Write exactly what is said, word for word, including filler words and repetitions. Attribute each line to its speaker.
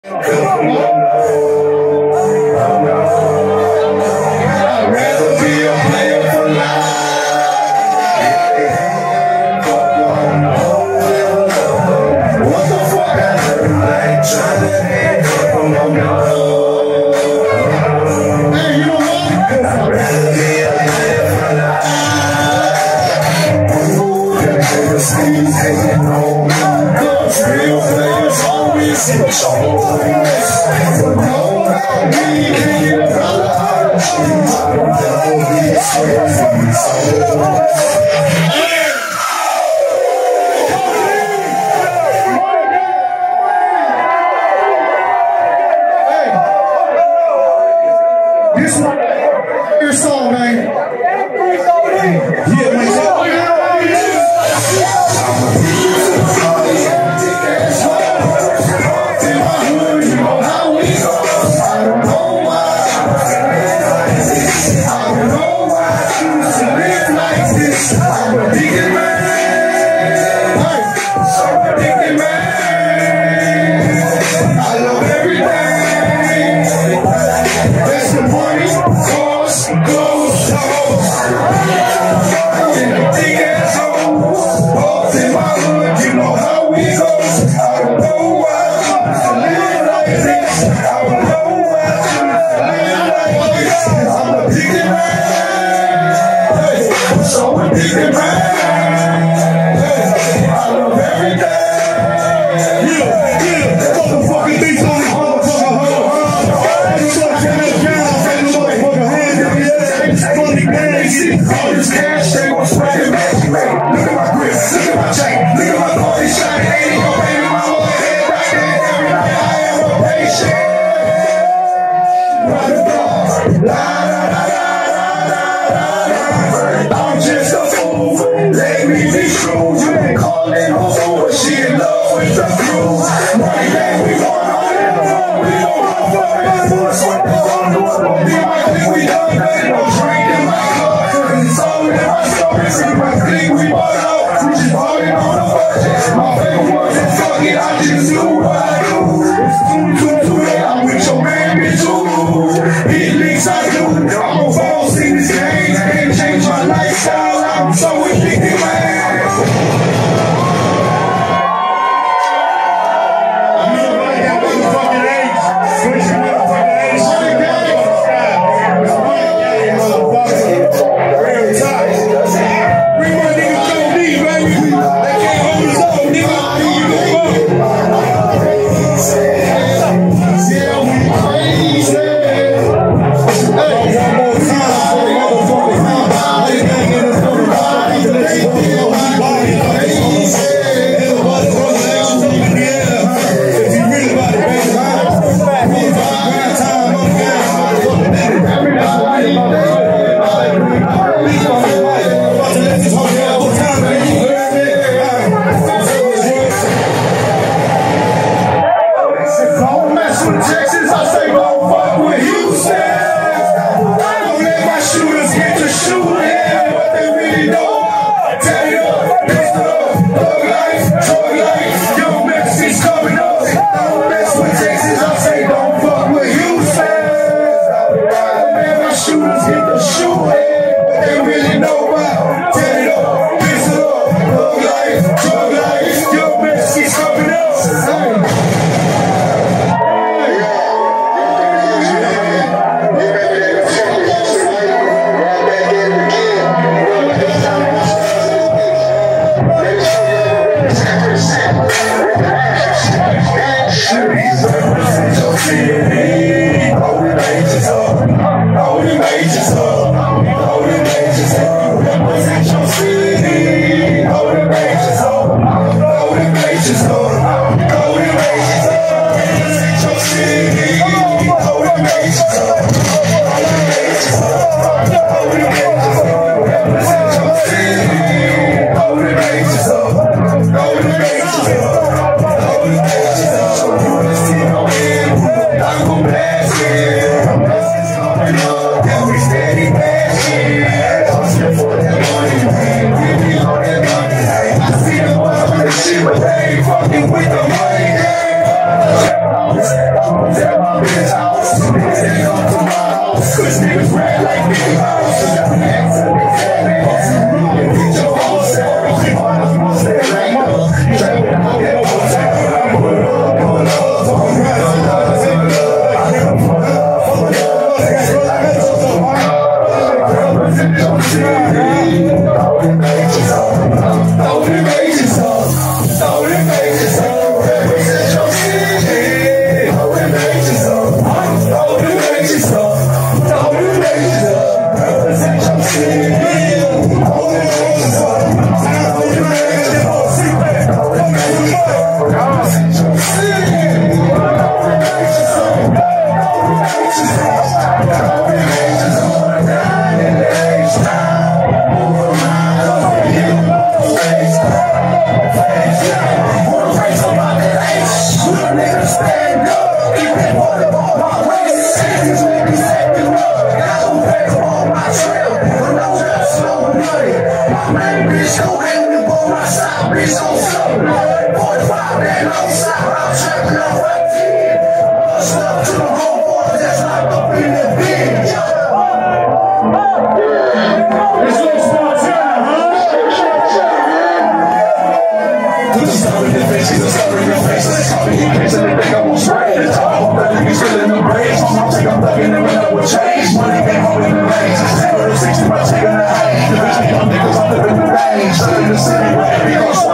Speaker 1: This one, your song, man. Yeah, man.
Speaker 2: Percent bitch gon' hang me on my side, bitch gon' float. forty-five and on side, I'm trapping on my team. Bust up to the homeboys that's locked up in the bin.
Speaker 1: It's all Spartan, huh?
Speaker 2: Put the stuff in their faces, the stuff in their faces. Copy and paste and they think I won't spray. The top of the niggas still in the braids. I'm taking I'm thugging and run up with change. Money came home in the range. It's ten or sixty, but I'm taking the hate. The bitch be young niggas, I'm living the range. Stuck in the city, where every gon'